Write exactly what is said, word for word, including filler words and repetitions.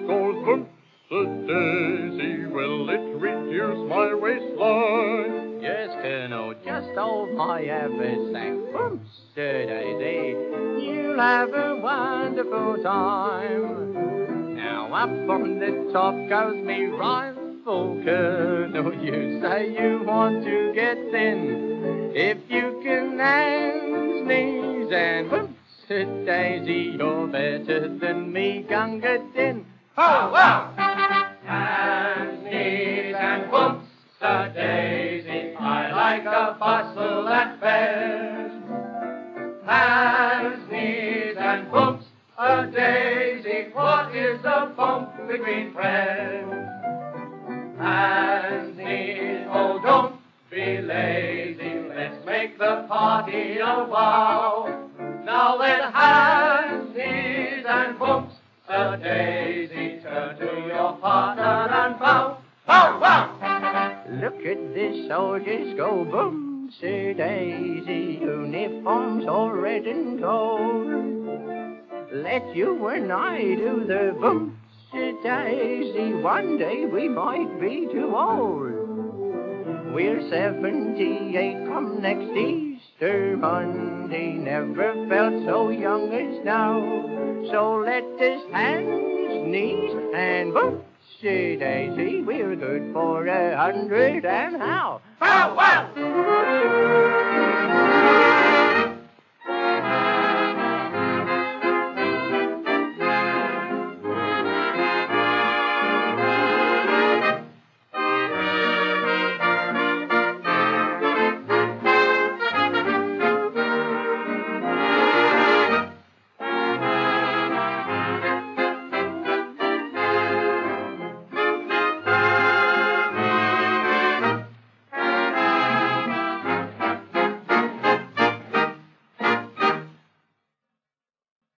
goes boom-a-daisy. Will it reduce my waistline? Yes, Colonel, just hold my haversack. Boom-a-daisy, you'll have a wonderful time. Now up on the top goes me rifle, Colonel. You say you want to get thin. If you can hand, sneeze, and boom-a-daisy, you're better than me, Gunga Din. Ho, wow! Hand, sneeze, and boom-a-daisy, I like a bustle at fairs. Hand, sneeze, and boom-a-daisy, what is the bump between friends? Hand, sneeze, oh, don't be lazy, let's make the party a wow. Now let hand, sneeze, and boom-a-daisy turn to your partner and bow. Bow, wow! Look at the soldiers go boom-a-daisy, uniforms all red and gold. Let you and I do the boom-a-daisy, one day we might be too old. We're seventy-eight come next Easter Monday, never felt so young as now. So let us hand, sneeze, and boom-a-daisy, we're good for a hundred and how? Bow, wow!